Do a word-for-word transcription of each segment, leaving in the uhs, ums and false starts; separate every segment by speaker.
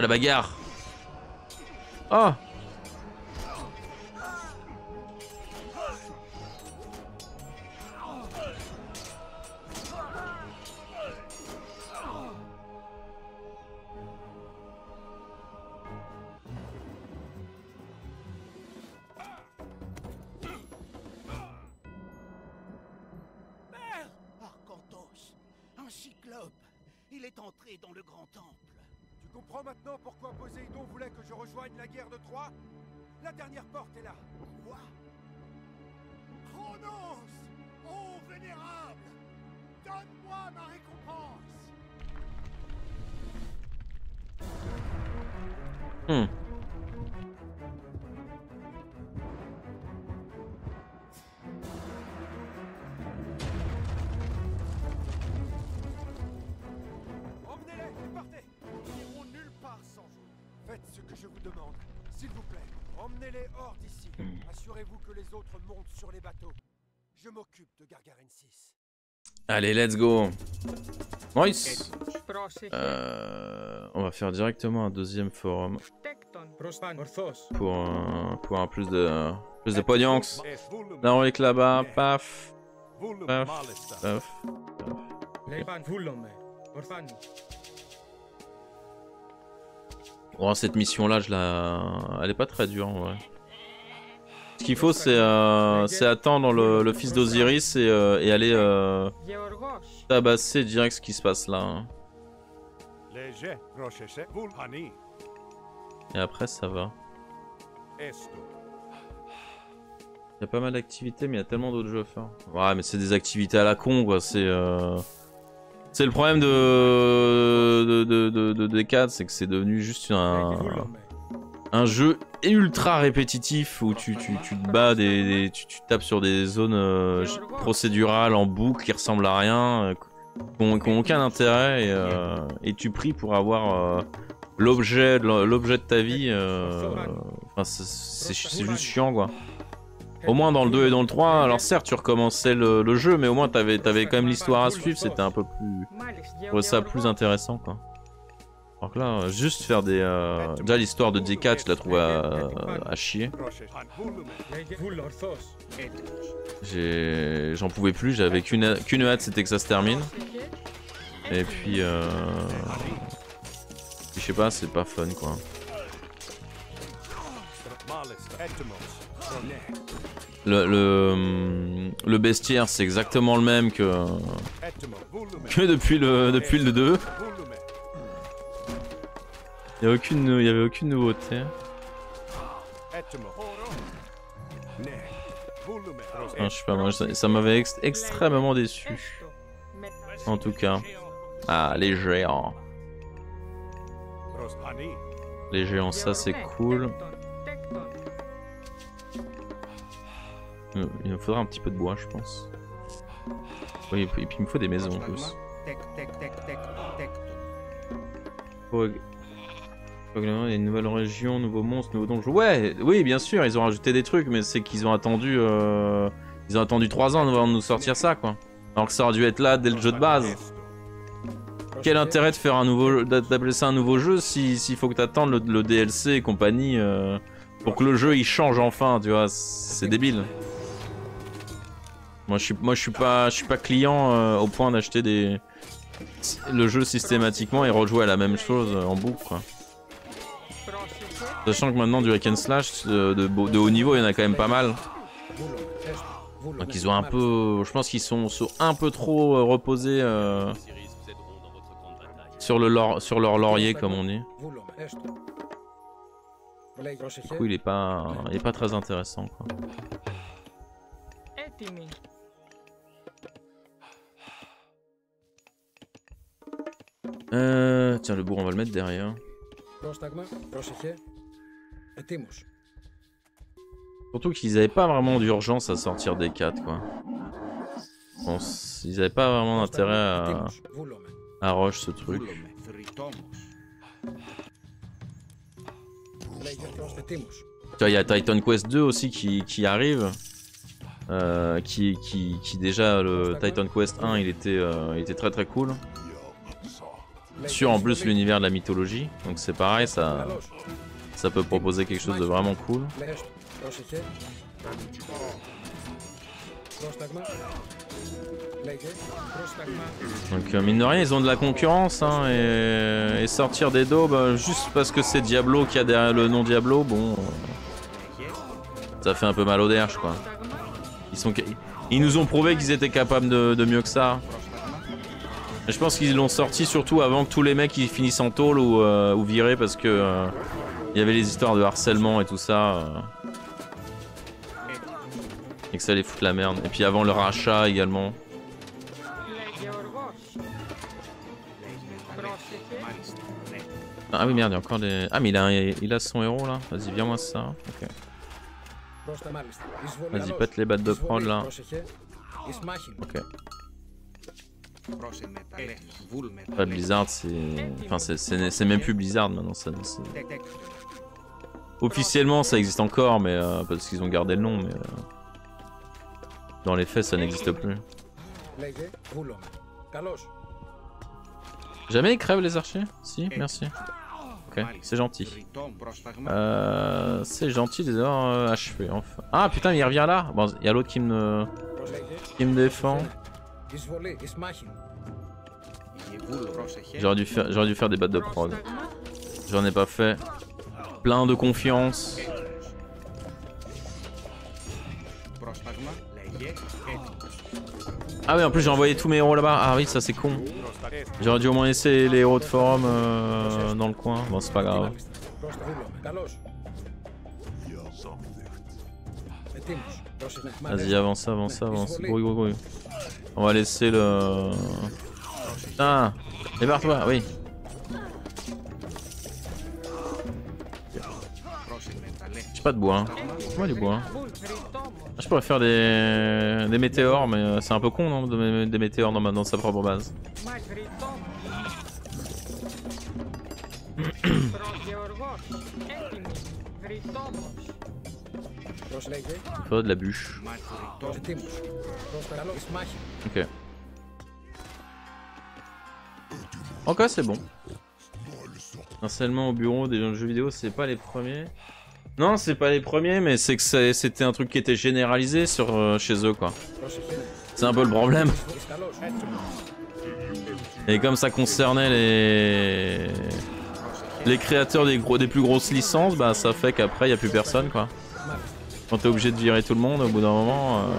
Speaker 1: la bagarre. Oh.
Speaker 2: Un cyclope. Il est entré dans le grand temple.
Speaker 3: Tu comprends maintenant pourquoi Poséidon voulait que je rejoigne la guerre de Troie? La dernière porte est là.
Speaker 2: Quoi? Chronos! Ô vénérable! Donne-moi ma récompense!
Speaker 1: Hmm.
Speaker 3: Faites ce que je vous demande, s'il vous plaît. Emmenez-les hors d'ici. Assurez-vous que les autres montent sur les bateaux. Je m'occupe de Gargaren six.
Speaker 1: Allez, let's go. Nice. Euh, on va faire directement un deuxième forum pour, euh, pour un plus de plus de pognon. Là on est là-bas, paf, paf, paf, paf. Bon, cette mission là, je la... elle est pas très dure en vrai. Ce qu'il faut c'est euh, attendre le, le fils d'Osiris et, euh, et aller euh, tabasser direct ce qui se passe là. Hein. Et après ça va. Il y a pas mal d'activités mais il y a tellement d'autres jeux à faire. Ouais mais c'est des activités à la con quoi, c'est... Euh... C'est le problème de, de, de, de, de D quatre, c'est que c'est devenu juste un, un jeu ultra répétitif où tu, tu, tu te bats, des, des, tu, tu tapes sur des zones euh, procédurales en boucle qui ressemblent à rien, euh, qui n'ont aucun intérêt et, euh, et tu pries pour avoir euh, l'objet de ta vie. Euh, enfin, c'est juste chiant quoi. Au moins dans le deux et dans le trois, alors certes tu recommençais le, le jeu, mais au moins t'avais avais quand même l'histoire à suivre, c'était un peu plus... Je trouvais ça plus intéressant quoi. Alors que là, juste faire des... Euh... Déjà l'histoire de D quatre, je la trouve à, à chier. J'en pouvais plus, j'avais qu'une qu'une hâte, c'était que ça se termine. Et puis... Euh... Je sais pas, c'est pas fun quoi. Le, le, le bestiaire c'est exactement le même que, que depuis le depuis le deux. Il n'y a aucune, il y avait aucune nouveauté. Ah, je sais pas moi, ça, ça m'avait ex extrêmement déçu. En tout cas. Ah les géants. Les géants ça c'est cool. Il me faudra un petit peu de bois, je pense. Oui, et puis il me faut des maisons en plus. Oh, il y a une nouvelle région, nouveaux monstres, nouveaux donjons. Ouais, oui, bien sûr, ils ont rajouté des trucs, mais c'est qu'ils ont attendu, euh... ils ont attendu trois ans avant de nous sortir ça, quoi. Alors que ça aurait dû être là dès le jeu de base. Quel intérêt de faire un nouveau, d'appeler ça un nouveau jeu s'il si faut que t'attendes le, le D L C et compagnie euh, pour que le jeu il change enfin, tu vois, c'est débile. Moi je suis, moi je suis pas, je suis pas client euh, au point d'acheter des le jeu systématiquement et rejouer à la même chose en boucle quoi. Sachant que maintenant du hack and slash de, de, de haut niveau il y en a quand même pas mal. Donc ils ont un peu, je pense qu'ils sont, sont un peu trop euh, reposés euh, sur le lor, sur leur laurier comme on dit. Du coup il est pas, il est pas très intéressant quoi. Euh, tiens, le bourg, on va le mettre derrière. Surtout qu'ils avaient pas vraiment d'urgence à sortir des quatre, quoi. Bon, ils avaient pas vraiment d'intérêt à... à rush ce truc. Il y a Titan Quest deux aussi qui, qui arrive. Euh, qui, qui, qui déjà, le Titan Quest un, il était, euh, il était très très cool. sur en plus l'univers de la mythologie. Donc c'est pareil, ça, ça peut proposer quelque chose de vraiment cool. Donc euh, mine de rien ils ont de la concurrence hein, et, et sortir des dos bah, juste parce que c'est Diablo qui a derrière le nom Diablo, bon euh, ça fait un peu mal au derche quoi. Ils, sont, ils nous ont prouvé qu'ils étaient capables de, de mieux que ça. Et je pense qu'ils l'ont sorti surtout avant que tous les mecs ils finissent en tôle ou, euh, ou virés parce que euh, il y avait les histoires de harcèlement et tout ça. Euh, et que ça les fout la merde. Et puis avant le rachat également. Ah oui merde, il y a encore des... Ah mais il a, il a son héros là. Vas-y viens moi ça. Ok. Vas-y pète les battes de prod là. Ok. Pas Blizzard c'est... Enfin c'est même plus Blizzard maintenant. Ça, officiellement ça existe encore mais euh, parce qu'ils ont gardé le nom mais... Euh... Dans les faits ça n'existe plus. Jamais ils crèvent les archers? Si, merci. Ok, c'est gentil. Euh, c'est gentil de les avoir euh, achevés enfin. Ah putain il revient là. Bon, il y a l'autre qui me... qui me défend. J'aurais dû faire, j'aurais dû faire des battes de prod. J'en ai pas fait. Plein de confiance. Ah oui en plus j'ai envoyé tous mes héros là-bas. Ah oui ça c'est con. J'aurais dû au moins laisser les héros de forum euh, dans le coin. Bon c'est pas grave. Vas-y avance, avance, avance. Grouille, grouille, grouille. On va laisser le... Putain, débarre-toi, oui. J'ai pas de bois. Hein. Moi du bois. Je pourrais faire des, des météores, mais c'est un peu con non, de des météores dans, ma... dans sa propre base. Faut de la bûche. Ok. Ok c'est bon. Harcèlement au bureau des jeux vidéo c'est pas les premiers. Non, c'est pas les premiers, mais c'est que c'était un truc qui était généralisé sur euh, chez eux, quoi. C'est un peu le problème. Et comme ça concernait les les créateurs des gros des plus grosses licences, bah ça fait qu'après il y a plus personne, quoi. Quand t'es obligé de virer tout le monde, au bout d'un moment. Euh...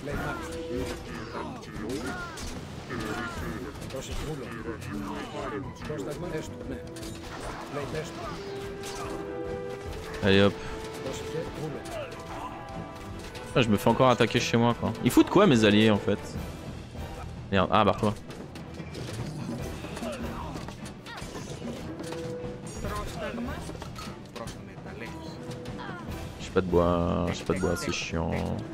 Speaker 1: Allez hop. Ah, je me fais encore attaquer chez moi quoi. Ils foutent quoi mes alliés en fait? Merde, ah barre-toi. J'ai pas de bois, j'ai pas de bois, c'est chiant.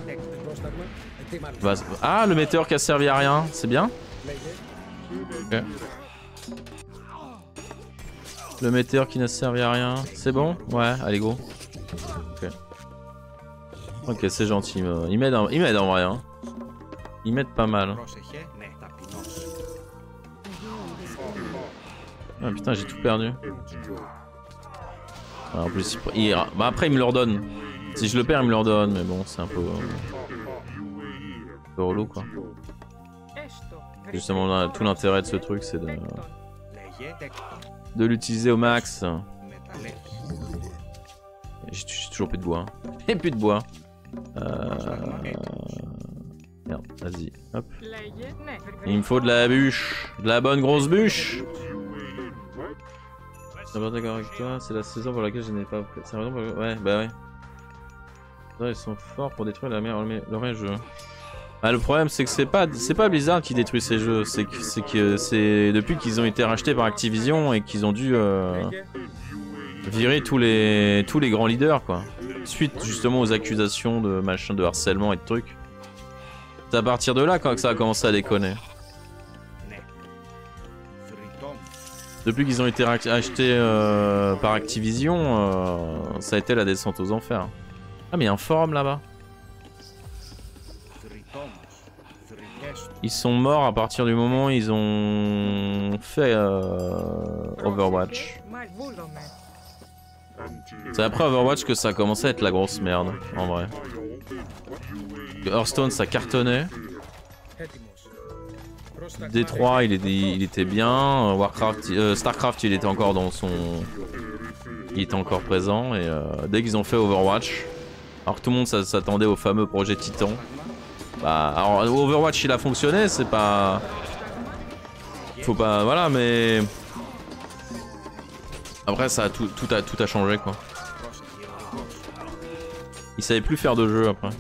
Speaker 1: Vas ah le météore qui a servi à rien, c'est bien. Ok. Le météore qui n'a servi à rien, c'est bon? Ouais, allez go. Ok, ok c'est gentil, il m'aide en... en vrai. Hein. Il m'aide pas mal. Ah putain j'ai tout perdu. Ah, en plus il... Il... Bah, après il me le redonne. Si je le perds il me le redonne, mais bon c'est un peu... un peu relou quoi. Justement là, tout l'intérêt de ce truc c'est de... de l'utiliser au max. J'ai toujours plus de bois. Et plus de bois. Euh... Merde, vas-y. Hop. Il me faut de la bûche. De la bonne grosse bûche. Je suis pas d'accord avec toi. C'est la saison pour laquelle je n'ai pas... C'est la raison pour laquelle... Ouais, bah ouais. Là, ils sont forts pour détruire la mer... le vrai jeu. Ah, le problème c'est que c'est pas c'est pas Blizzard qui détruit ces jeux, c'est que c'est que c'est depuis qu'ils ont été rachetés par Activision et qu'ils ont dû euh, virer tous les tous les grands leaders quoi. Suite justement aux accusations de machin de harcèlement et de trucs. C'est à partir de là quand que ça a commencé à déconner. Depuis qu'ils ont été achetés euh, par Activision, euh, ça a été la descente aux enfers. Ah mais il y a un forum là-bas. Ils sont morts à partir du moment où ils ont fait euh, Overwatch. C'est après Overwatch que ça a commencé à être la grosse merde, en vrai. Hearthstone ça cartonnait. D trois il, est, il était bien. Warcraft, euh, Starcraft il était encore dans son... Il était encore présent et euh, dès qu'ils ont fait Overwatch, alors que tout le monde s'attendait au fameux projet Titan. Bah, alors Overwatch il a fonctionné, c'est pas... Faut pas... Voilà mais... Après ça a tout, tout, a, tout a changé quoi. Ils savaient plus faire de jeu après.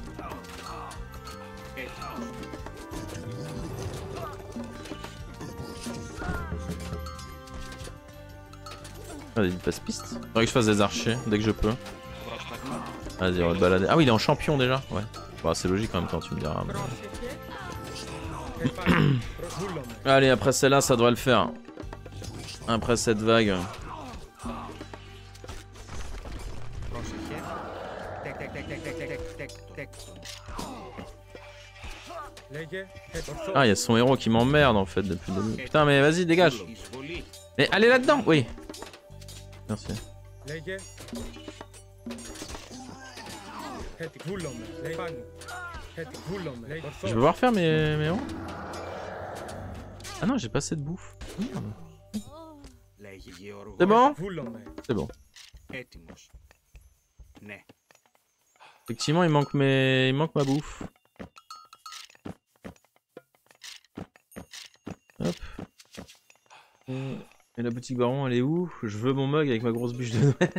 Speaker 1: Vas-y, passe-piste. Faudrait que je fasse des archers dès que je peux. Vas-y, on va te balader. Ah oui, il est en champion déjà. Ouais. Bon, c'est logique en même temps, tu me diras. Mais... Allez, après celle-là, ça devrait le faire. Après cette vague. Ah, il y a son héros qui m'emmerde en fait depuis le début. Putain, mais vas-y, dégage. Mais allez là-dedans, oui. Merci. Je vais pouvoir faire mes, mes héros. Ah non, j'ai pas assez de bouffe. C'est bon? C'est bon. Effectivement, il manque mes... il manque ma bouffe. Hop. Et la boutique baron, elle est où? Je veux mon mug avec ma grosse bûche de Noël.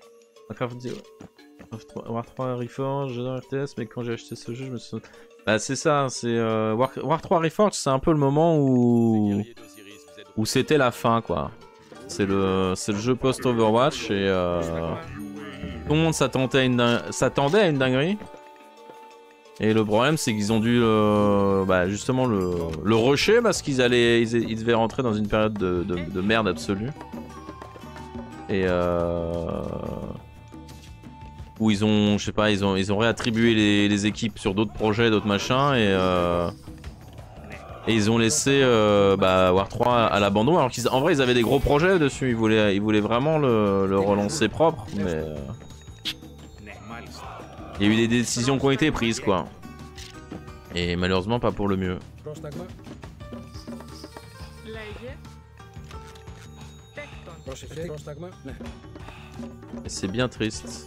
Speaker 1: War trois Reforged, j'adore R T S, mais quand j'ai acheté ce jeu, je me suis... Bah c'est ça, c'est... Euh, War... War trois Reforged, c'est un peu le moment où... Où c'était la fin, quoi. C'est le... le jeu post-Overwatch, et... Euh... Tout le monde s'attendait à une, din... s'attendait à une dinguerie. Et le problème, c'est qu'ils ont dû euh, bah, justement le, le rusher parce qu'ils allaient, ils, ils devaient rentrer dans une période de, de, de merde absolue. Et euh, où ils ont, je sais pas, ils ont, ils ont réattribué les, les équipes sur d'autres projets, d'autres machins, et, euh, et ils ont laissé euh, bah, War trois à l'abandon. Alors qu'en vrai, ils avaient des gros projets dessus. Ils voulaient, ils voulaient vraiment le, le relancer propre, mais. Euh, Il y a eu des décisions qui ont été prises, quoi. Et malheureusement, pas pour le mieux. C'est bien triste.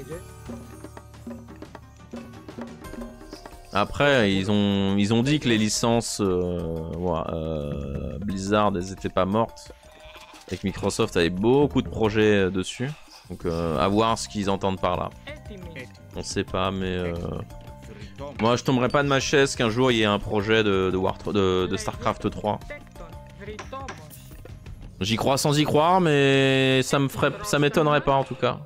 Speaker 1: Après, ils ont, ils ont dit que les licences euh, ouais, euh, Blizzard, elles étaient pas mortes. Et que Microsoft avait beaucoup de projets dessus. Donc, euh, à voir ce qu'ils entendent par là. On sait pas, mais euh... moi je tomberai pas de ma chaise qu'un jour il y ait un projet de, de, War... de, de Starcraft trois. J'y crois sans y croire, mais ça me ferait, ça m'étonnerait pas en tout cas.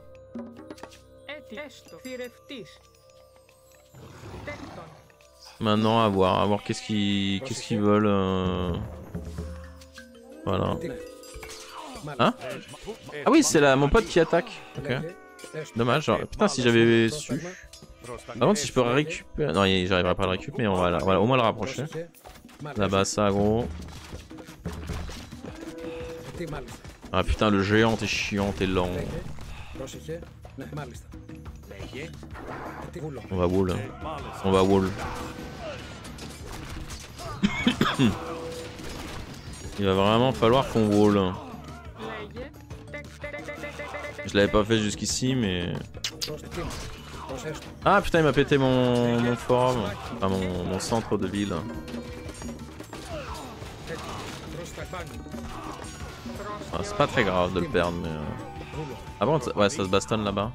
Speaker 1: Maintenant à voir, à voir qu'est-ce qu'ils, qu'est-ce qu'ils veulent. Euh... Voilà. Hein? Ah oui, c'est mon pote qui attaque. Ok. Dommage, genre, putain si j'avais su. Par contre si je peux récupérer... Non j'arriverai pas à le récupérer mais on va, on va au moins le rapprocher. Là-bas ça gros. Ah putain le géant t'es chiant, t'es lent. On va wall. On va wall. Il va vraiment falloir qu'on wall. Je l'avais pas fait jusqu'ici mais... Ah putain il m'a pété mon, mon forum, enfin mon, mon centre de ville. Ah, c'est pas très grave de le perdre mais... Euh... Ah bon ouais ça se bastonne là-bas.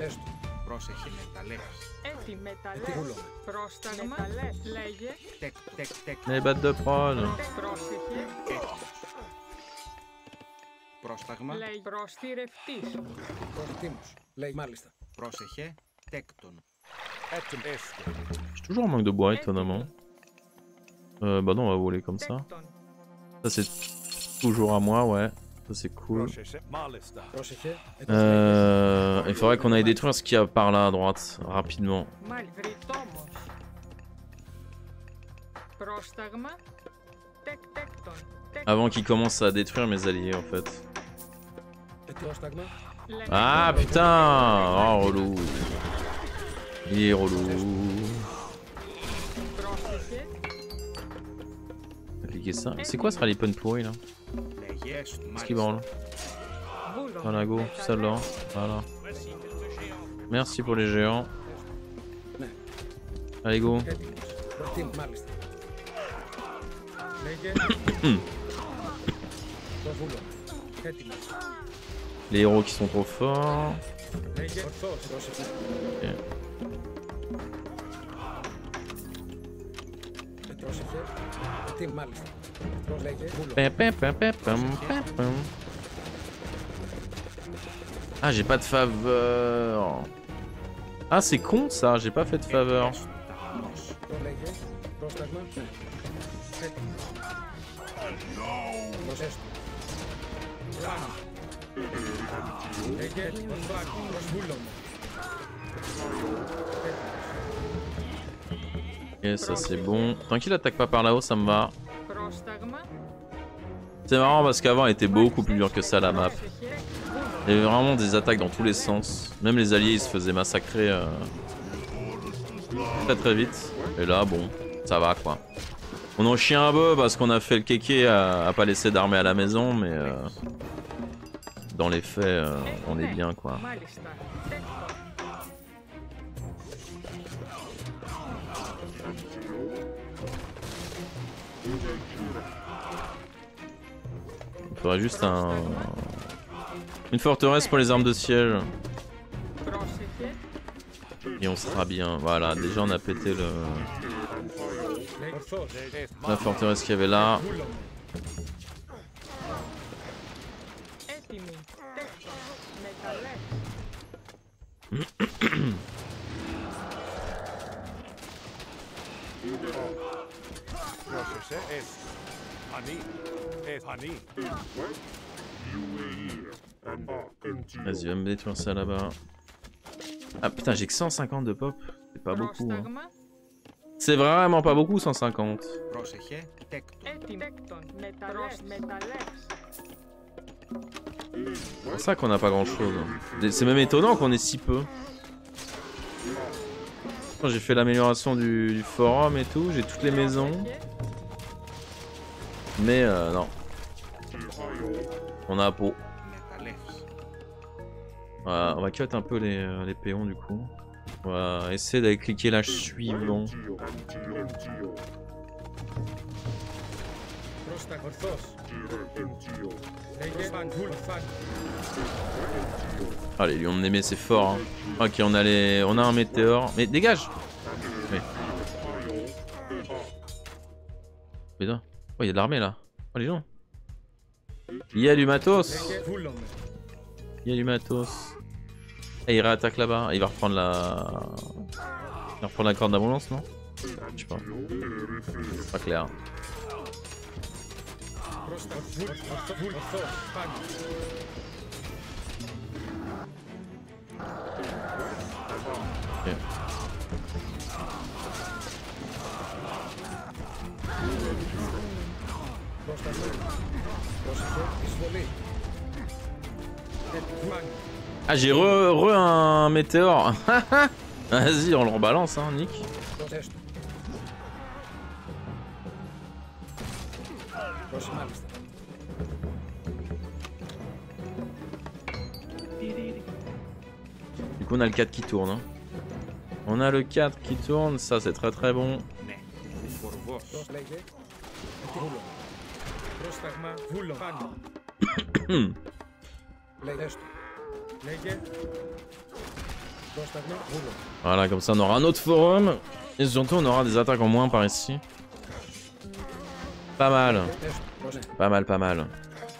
Speaker 1: Les battes de prod.
Speaker 4: Πρόσταγμα. Προστηρευτής. Προστήμος. Λέει μάλιστα. Πρόσεχε. Τέκτον.
Speaker 1: J'ai toujours un manque de bois étonnamment. Euh, bah non on va voler comme ça. Ça c'est toujours à moi ouais. Ça c'est cool. Euh, il faudrait qu'on aille détruire ce qu'il y a par là à droite rapidement. Avant qu'ils commencent à détruire mes alliés en fait. Ah putain. Oh relou. Il est relou. Appliquer ça. C'est quoi ce rallye-pun pourri là? Qu'est-ce qui branle? Voilà go, ça là. Voilà. Merci pour les géants. Allez go. Les héros qui sont trop forts. Okay. Ah j'ai pas de faveur. Ah c'est con ça, j'ai pas fait de faveur. Et ça c'est bon. Tranquille, attaque pas par là-haut, ça me va. C'est marrant parce qu'avant elle était beaucoup plus dure que ça la map. Il y avait vraiment des attaques dans tous les sens. Même les alliés ils se faisaient massacrer euh... très très vite. Et là bon, ça va quoi. On en chie un peu parce qu'on a fait le kéké à, à pas laisser d'armée à la maison, mais euh... dans les faits euh, on est bien quoi. Il faudrait juste un... une forteresse pour les armes de siège. Et on sera bien. Voilà, déjà on a pété le... la forteresse qu'il y avait là. Vas-y, va me détruire ça là-bas. Ah putain, j'ai que cent cinquante de pop. C'est pas beaucoup. Hein. C'est vraiment pas beaucoup, cent cinquante. C'est pour ça qu'on a pas grand chose. C'est même étonnant qu'on ait si peu. J'ai fait l'amélioration du, du forum et tout, j'ai toutes les maisons. Mais euh, non. On a à peau. Voilà, on va cut un peu les, euh, les péons du coup. On va essayer d'aller cliquer l'âge suivant. Allez, lui on aimait, c'est fort. Hein. Ok, on a les, on a un météore. Mais dégage. Oui. Putain. Oh, il y a de l'armée là. Oh les gens. Il y a du matos. Il y a du matos. Et il réattaque là-bas. Il va reprendre la... Il va reprendre la corde d'abondance, non? Je sais pas. C'est pas clair. Okay. Ah j'ai re, re un météore. Vas-y on le rebalance hein Nick. Du coup on a le quatre qui tourne hein. On a le quatre qui tourne, ça c'est très très bon. Voilà, comme ça on aura un autre forum. Et surtout on aura des attaques en moins par ici. Pas mal. Pas mal, pas mal.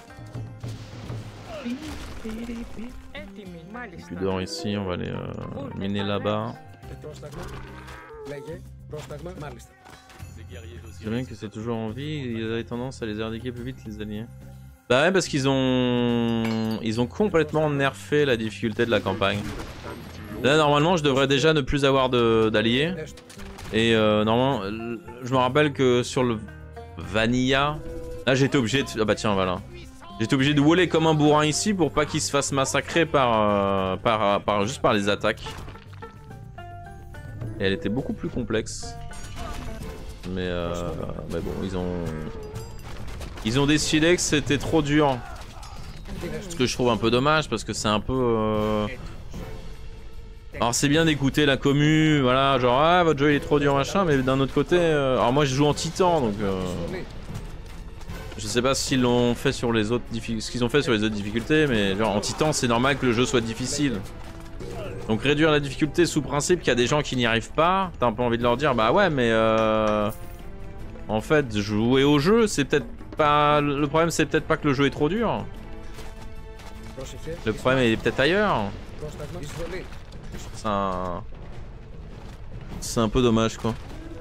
Speaker 1: Plus d'or ici, on va aller euh, miner là-bas. J'aime bien que c'est toujours en vie, ils avaient tendance à les éradiquer plus vite les alliés. Bah ouais parce qu'ils ont... Ils ont complètement nerfé la difficulté de la campagne. Là normalement je devrais déjà ne plus avoir d'alliés. Et euh, normalement, je me rappelle que sur le Vanilla, là j'étais obligé de... Ah bah tiens, voilà. J'étais obligé de waller comme un bourrin ici pour pas qu'il se fasse massacrer par, euh, par, par, juste par les attaques. Et elle était beaucoup plus complexe. Mais, euh, mais bon, ils ont... Ils ont décidé que c'était trop dur. Ce que je trouve un peu dommage parce que c'est un peu... Euh... Alors c'est bien d'écouter la commu, voilà, genre ah votre jeu il est trop dur machin, mais d'un autre côté... Euh... Alors moi je joue en titan donc... Euh... Je sais pas s'ils l'ont fait sur les autres difficultés, ce qu'ils ont fait sur les autres difficultés, mais genre en titan c'est normal que le jeu soit difficile. Donc réduire la difficulté sous principe qu'il y a des gens qui n'y arrivent pas, t'as un peu envie de leur dire bah ouais mais euh... en fait jouer au jeu c'est peut-être pas... Le problème c'est peut-être pas que le jeu est trop dur. Le problème est peut-être ailleurs. C'est un... C'est un peu dommage quoi.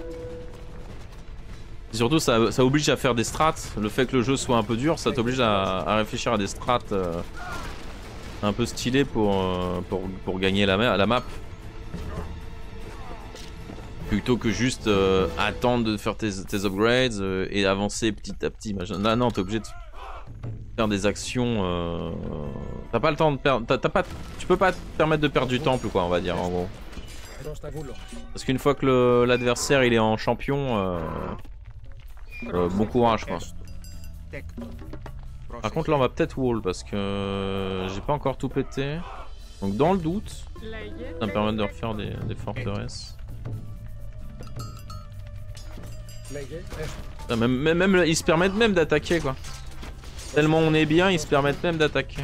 Speaker 1: Et surtout ça, ça oblige à faire des strats. Le fait que le jeu soit un peu dur, ça t'oblige à, à réfléchir à des strats euh, un peu stylés pour, euh, pour, pour gagner la, la map. Plutôt que juste euh, attendre de faire tes, tes upgrades euh, et avancer petit à petit. Là non, t'es obligé de faire des actions. Euh, t'as pas le temps de perdre. T'as pas, tu peux pas te permettre de perdre du temple quoi, on va dire en gros. Parce qu'une fois que l'adversaire il est en champion, euh, euh, bon courage quoi. Par contre là on va peut-être wall parce que j'ai pas encore tout pété. Donc dans le doute, ça me permet de refaire des, des forteresses. Même, même, même, ils se permettent même d'attaquer quoi. Tellement on est bien, ils se permettent même d'attaquer.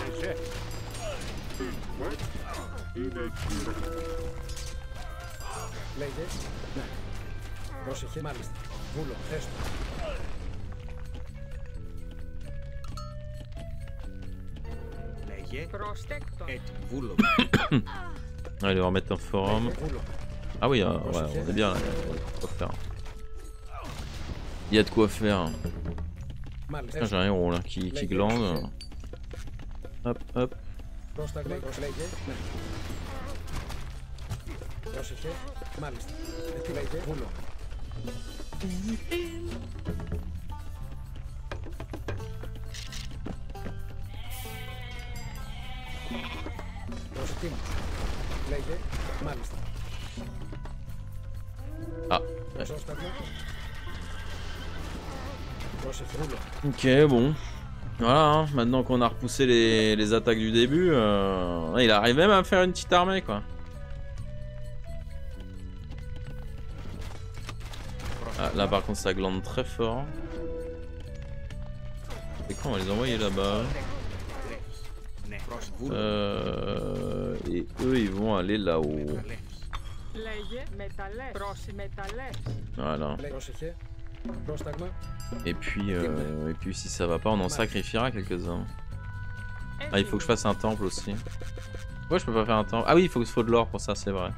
Speaker 1: Allez, on va remettre un forum. Ah oui, euh, ouais, on est bien là, il y a de quoi faire. Il y a de quoi faire. J'ai un héros là qui, qui glande. Hop, hop. Ah, ouais. Ok, bon. Voilà, hein. Maintenant qu'on a repoussé les, les attaques du début, euh, il arrive même à faire une petite armée quoi. Ah, là par contre ça glande très fort. Et quand on va les envoyer là-bas. Euh, et eux ils vont aller là-haut. Voilà. Et puis, euh, et puis si ça va pas, on en sacrifiera quelques-uns. Ah, il faut que je fasse un temple aussi. Pourquoi je peux pas faire un temple? Ah oui, il faut qu'il faut de l'or pour ça, c'est vrai.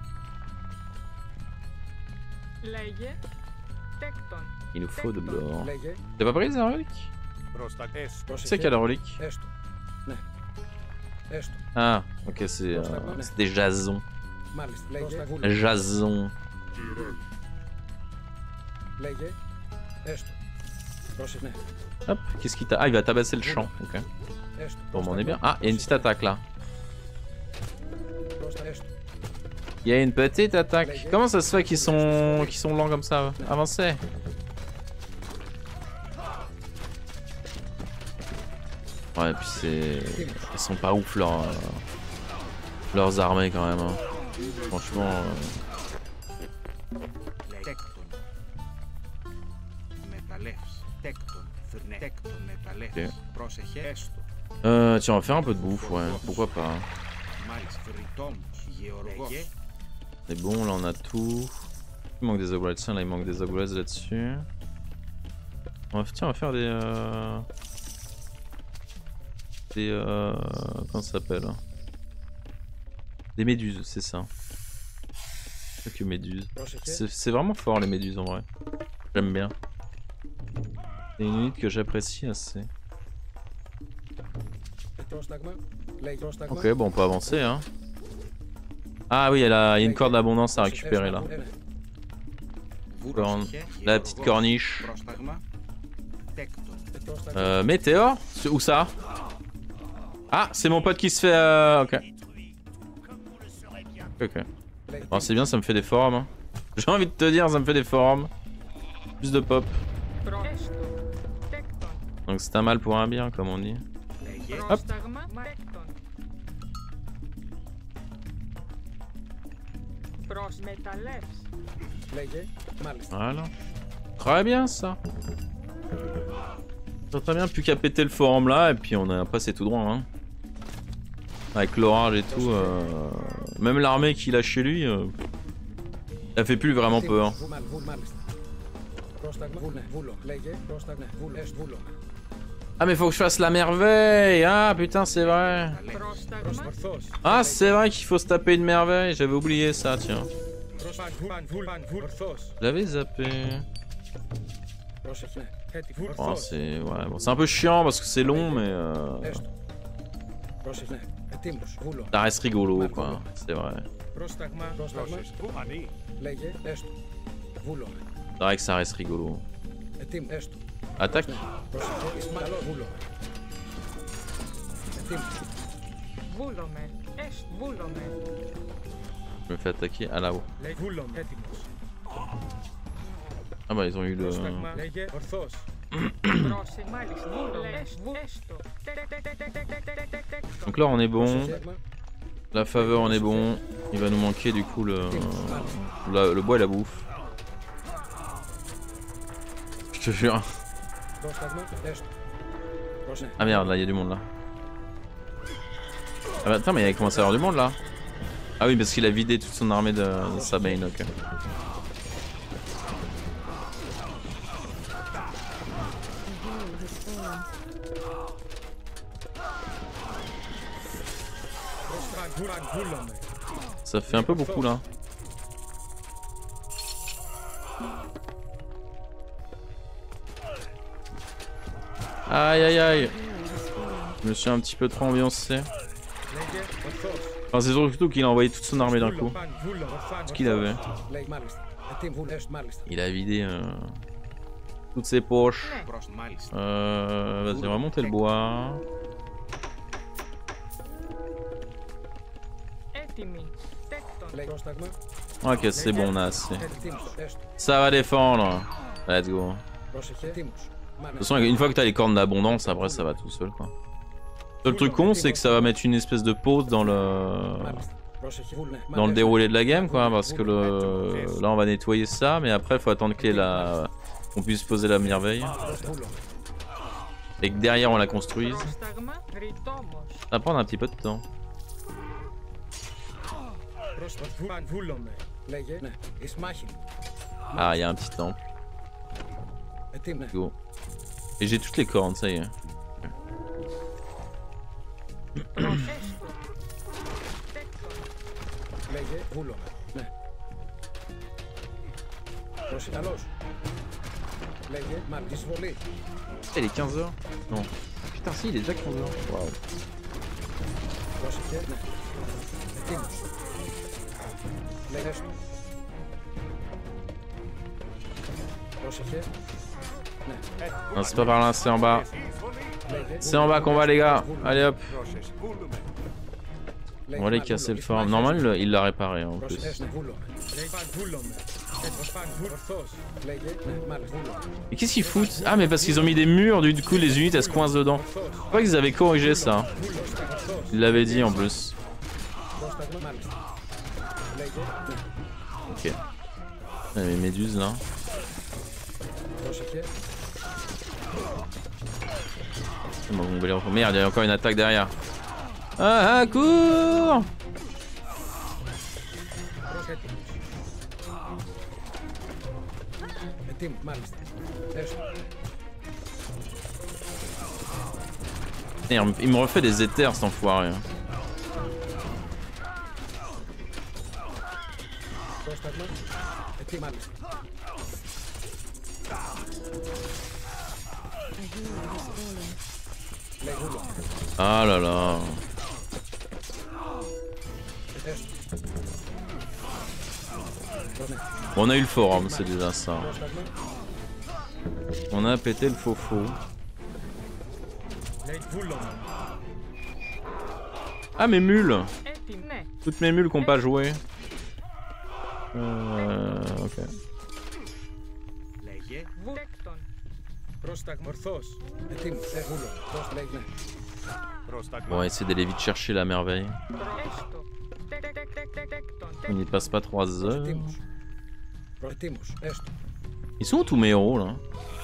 Speaker 1: Il nous faut de l'or. T'as pas pris les reliques? C'est quelle relique? Ah, ok, c'est euh, des jasons. Jason. Hop, qu'est-ce qu'il t'a... Ah, il va tabasser le champ, ok. Bon, on est bien. Ah, il y a une petite attaque là. Il y a une petite attaque. Comment ça se fait qu'ils sont qu'ils sont lents comme ça? Avancez. Ouais, et puis c'est... Ils sont pas ouf leurs... leurs armées quand même. Hein. Franchement... Euh... Okay. Euh, tiens, on va faire un peu de bouffe, ouais, pourquoi pas. C'est bon, là on a tout. Il manque des upgrades, là il manque des upgrades là-dessus. On va, tiens, on va faire des... Euh... Des... Euh... Comment ça s'appelle? Des méduses, c'est ça. Que méduses. C'est vraiment fort les méduses en vrai. J'aime bien. C'est une unité que j'apprécie assez. Ok, bon, on peut avancer, hein. Ah oui, il y a, la... il y a une corde d'abondance à récupérer là. Corne. La petite corniche. Euh, météore? Où ça? Ah, c'est mon pote qui se fait... Euh... Ok. Ok. Bon, c'est bien, ça me fait des forums. Hein. J'ai envie de te dire, ça me fait des forums. Plus de pop. Donc c'est un mal pour un bien, comme on dit. Hop. Voilà. Très bien ça. Très bien, plus qu'à péter le forum là, et puis on a passé tout droit. Hein. Avec l'orage et tout. Euh... Même l'armée qu'il a chez lui, euh... elle fait plus vraiment peur. Ah mais faut que je fasse la merveille. Ah putain c'est vrai. Ah c'est vrai qu'il faut se taper une merveille. J'avais oublié ça tiens. J'avais zappé. Oh, c'est ouais, bon, c'est un peu chiant parce que c'est long mais euh... ça reste rigolo quoi. C'est vrai. C'est vrai que ça reste rigolo. Attaque. Je me fais attaquer à là-haut. Ah bah ils ont eu le... Donc là on est bon. La faveur on est bon. Il va nous manquer du coup le, le, le bois et la bouffe. Je te jure. Ah merde, là il y a du monde là. Ah bah attends, mais il commence à y avoir du monde là. Ah oui, parce qu'il a vidé toute son armée de, de Sabine, ok. Ça fait un peu beaucoup là. Aïe aïe aïe. Je me suis un petit peu trop ambiancé. Enfin c'est surtout qu'il a envoyé toute son armée d'un coup. Ce qu'il avait. Il a vidé euh, toutes ses poches. Euh, Vas-y on va monter le bois. Ok c'est bon on a assez. Ça va défendre. Let's go. De toute façon, une fois que t'as les cornes d'abondance, après ça va tout seul quoi. Le truc con, c'est que ça va mettre une espèce de pause dans le dans le déroulé de la game quoi, parce que le là on va nettoyer ça, mais après faut attendre qu'il y ait la... qu'on puisse poser la merveille et que derrière on la construise. Ça va prendre un petit peu de temps. Ah, il y a un petit temple. Go. Et j'ai toutes les cornes, ça y est. Il est quinze heures? Non. Putain, si, il est déjà quinze heures. Waouh. Non, c'est pas par là, c'est en bas. C'est en bas qu'on va, les gars. Allez hop. On va aller casser le forum. Normalement, il l'a réparé en plus. Mais qu'est-ce qu'ils foutent? Ah, mais parce qu'ils ont mis des murs, du coup, les unités elles se coincent dedans. Je crois qu'ils avaient corrigé ça. Ils l'avaient dit en plus. Ok. Il y a les méduses là. Bon, merde, il y a encore une attaque derrière. Ah, ah, cours! Merde, il me refait des éthers cet enfoiré. Ah là là. Bon, on a eu le forum, c'est déjà ça. On a pété le faux faux. Ah mes mules. Toutes mes mules qui n'ont pas joué. Euh... Ok. Bon, on va essayer d'aller vite chercher la merveille. On n'y passe pas trois heures. Ils sont où tous mes héros là?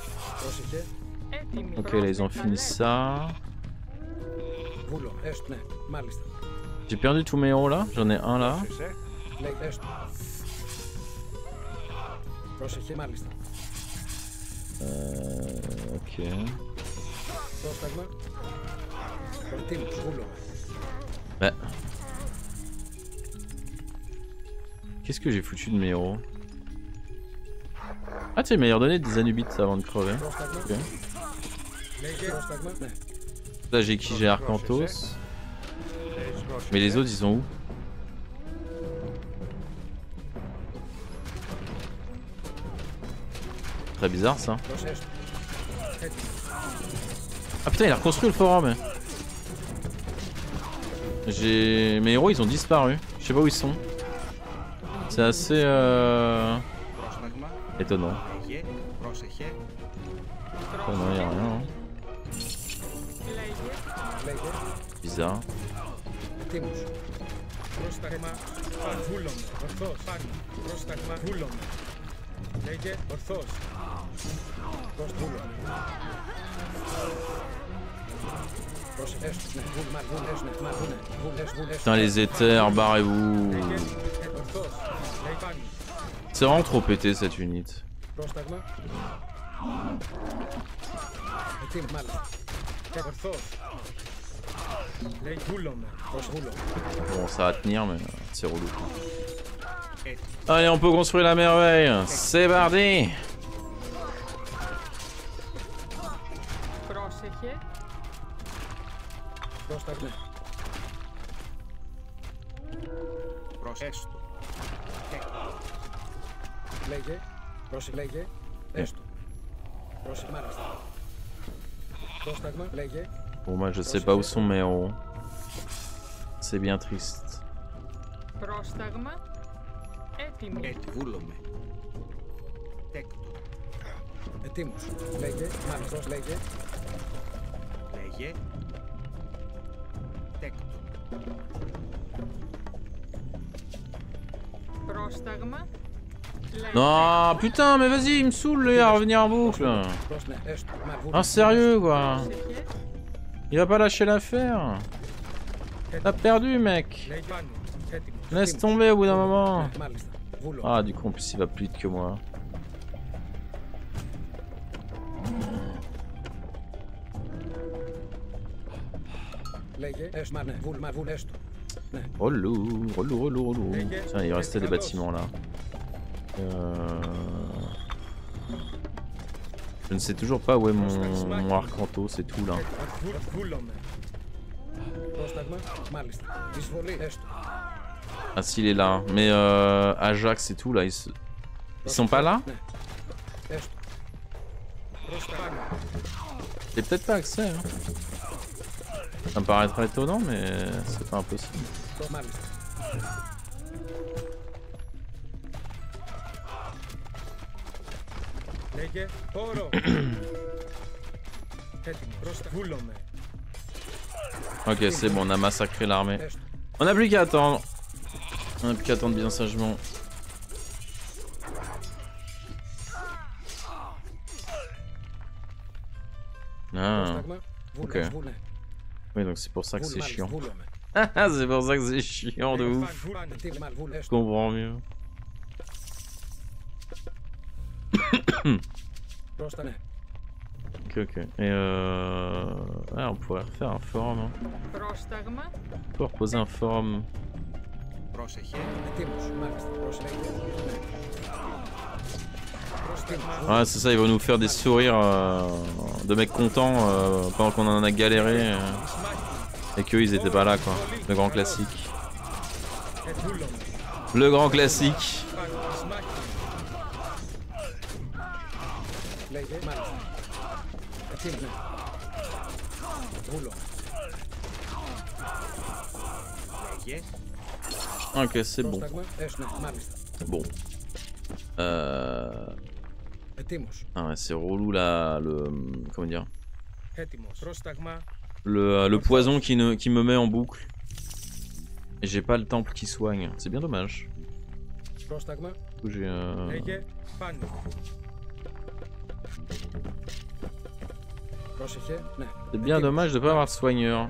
Speaker 1: Ok, là ils ont fini ça. J'ai perdu tous mes héros là? J'en ai un là. Euh, ok. Bah. Qu'est-ce que j'ai foutu de mes héros? Ah tiens, il m'a l'air donné des anubites avant de crever. Okay. Là j'ai qui? J'ai Arcantos. Mais les autres ils sont où? Très bizarre ça. Ah putain, il a reconstruit le forum. J'ai... Mes héros ils ont disparu. Je sais pas où ils sont. C'est assez euh... étonnant. Oh non, y'a rien. Hein. Bizarre. Putain les éthers, barrez-vous. C'est vraiment trop pété cette unité. Bon ça va tenir mais c'est relou. Allez on peut construire la merveille. C'est parti. Bon moi je sais pas où sont mes héros. C'est bien triste. Non putain mais vas-y il me saoule lui, à revenir en boucle. Ah sérieux quoi. Il va pas lâcher l'affaire. T'as perdu mec. Laisse tomber au bout d'un moment. Ah du coup en plus il va plus vite que moi. Relou, relou, relou, relou. Tiens, il restait des bâtiments là. Euh... Je ne sais toujours pas où est mon, mon Arcanto, c'est tout là. Ah s'il est là, mais euh, Ajax et tout là, ils, se... ils sont pas là? J'ai peut-être pas accès. Hein. Ça me paraîtra étonnant, mais c'est pas impossible. Ok, c'est bon, on a massacré l'armée. On n'a plus qu'à attendre. On n'a plus qu'à attendre bien sagement. Ah, ok. Oui, donc c'est pour ça que c'est chiant. C'est pour ça que c'est chiant de ouf. Je comprends mieux. Ok, ok. Et euh... ouais, on pourrait refaire un forum. Hein. On peut reposer un forum. Ouais, c'est ça, ils vont nous faire des sourires euh, de mecs contents euh, pendant qu'on en a galéré. Euh, et qu'eux, ils étaient pas là, quoi. Le grand classique. Le grand classique.
Speaker 4: Λέγε, μάλιστα. Έτσι είναι. Βούλο. Λέγε.
Speaker 1: Ok, c'est bon.
Speaker 4: Πρόσταγμα, έστω, μάλιστα.
Speaker 1: Bon. Euh...
Speaker 4: Ετοίμος.
Speaker 1: Ah ouais, c'est relou là, le... Comment dire?
Speaker 4: Έτοιμος. Πρόσταγμα.
Speaker 1: Le, le poison qui, ne, qui me met en boucle. Et j'ai pas le temple qui soigne. C'est bien dommage.
Speaker 4: Πρόσταγμα.
Speaker 1: J'ai euh...
Speaker 4: Λέγε, πάνω. Πρόσεχε, ναι.
Speaker 1: C'est bien dommage de pas avoir de soigneur.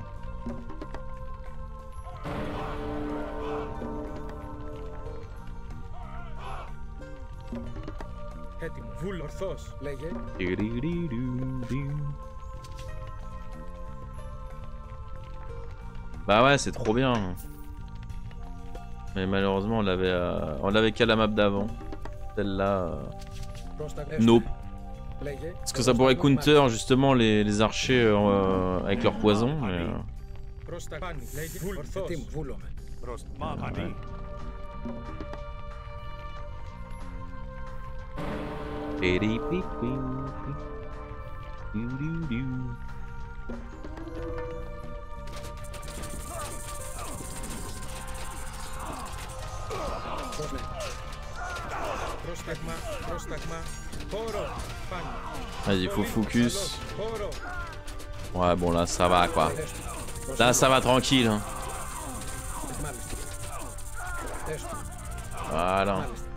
Speaker 4: Έτοιμο. Βούλ, ορθός. Λέγε.
Speaker 1: Bah ouais, c'est trop bien. Mais malheureusement, on l'avait euh... on l'avait qu'à la map d'avant. Celle-là... Euh... Nope. Parce que ça pourrait counter justement les, les archers euh, avec leur poison. Mais... Vas-y, faut focus. Ouais, bon là ça va quoi. Là ça va tranquille. Hein. Voilà.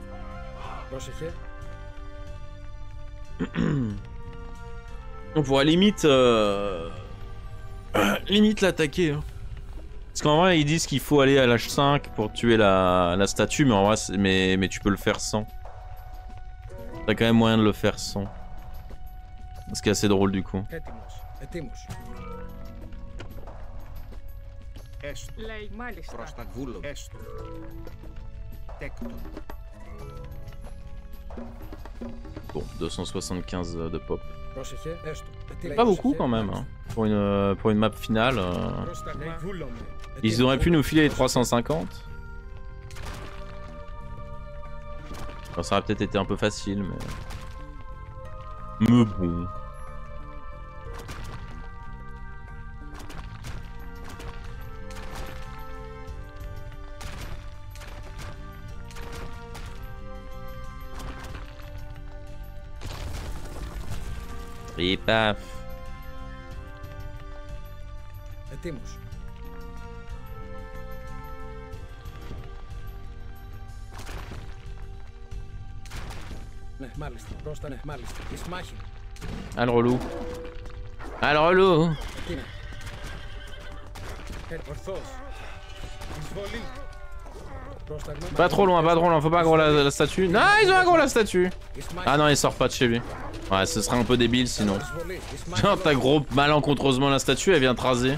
Speaker 1: On pourrait limite euh... limite l'attaquer. Hein. Parce qu'en vrai ils disent qu'il faut aller à l'H cinq pour tuer la, la statue, mais en vrai mais, mais tu peux le faire sans. T'as quand même moyen de le faire sans. Ce qui est assez drôle du coup. Bon, deux cent soixante-quinze de pop. Pas beaucoup quand même, hein. Pour une, pour une map finale. Euh... Ils auraient pu nous filer les trois cent cinquante. Enfin, ça aurait peut-être été un peu facile, mais... Mais bon... Et paf.
Speaker 4: Ετοίμος. Ναι, μάλιστα. Πρόστα, ναι, μάλιστα. Εις μάχη.
Speaker 1: Ah le relou. Ah le relou.
Speaker 4: Τι είναι. Ε, ορθός. Εισβολή. Πρόσταγμα.
Speaker 1: Pas trop loin, pas trop loin, faut pas aggro la, la statue. Non, ils ont aggro la statue. Ah non, il sort pas de chez lui. Ouais, ce serait un peu débile sinon. Genre t'as gros malencontreusement la statue, elle vient te raser.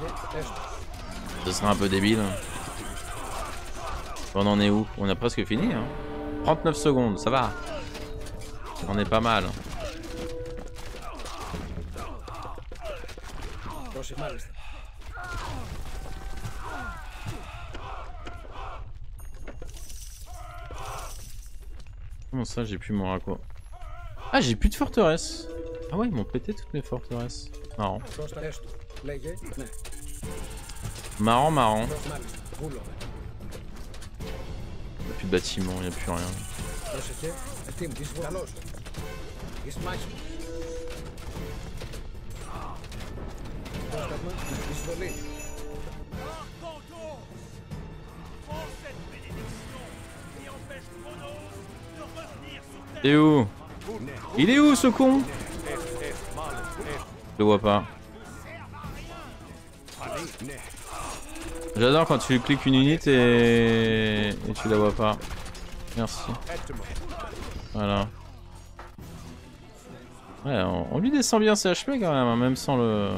Speaker 1: Ce serait un peu débile. On en est où? On a presque fini hein. trente-neuf secondes, ça va. On est pas mal. Comment ça j'ai pu m'en quoi? Ah j'ai plus de forteresse. Ah ouais ils m'ont pété toutes mes forteresses. Marrant. Marrant marrant. Y'a plus de bâtiment, y'a plus rien. Il est où? Il est où ce con? Je le vois pas. J'adore quand tu cliques une unité et... et tu la vois pas. Merci. Voilà. Ouais, on, on lui descend bien ses H P quand même, hein, même sans le...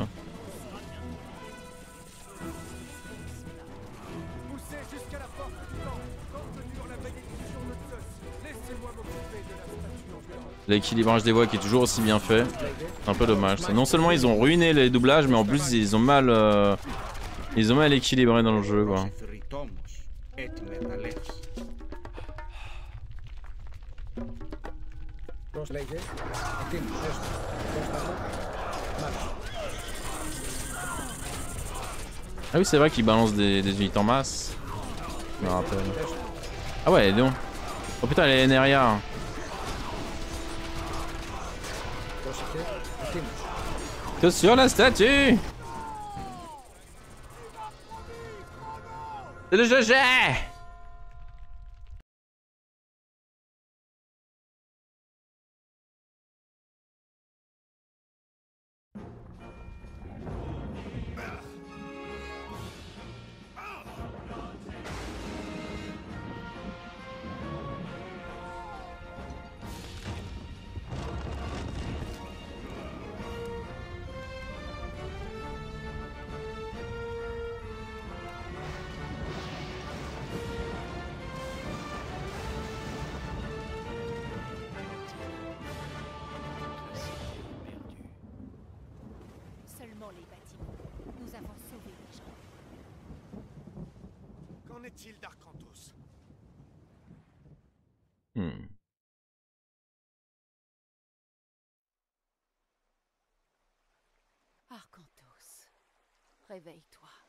Speaker 1: L'équilibrage des voix qui est toujours aussi bien fait. C'est un peu dommage. Non seulement ils ont ruiné les doublages, mais en plus ils ont mal... Euh... Ils ont mal équilibré dans le jeu quoi.
Speaker 4: Πώς λέγε, εκείνο, έστω. Πρόστατο, μάλιστα.
Speaker 1: Ah oui, c'est vrai qu'il balance des, des unités en masse. Je me rappelle. Ah ouais, donc. Oh putain, elle est Neria.
Speaker 4: Πρόσεχε, εκείνο.
Speaker 1: Que sur la statue. C'est le G G.
Speaker 5: Seulement les bâtiments. Nous avons sauvé les gens.
Speaker 3: Qu'en est-il d'Arcantos?
Speaker 1: Hmm.
Speaker 5: Arcantos, réveille-toi.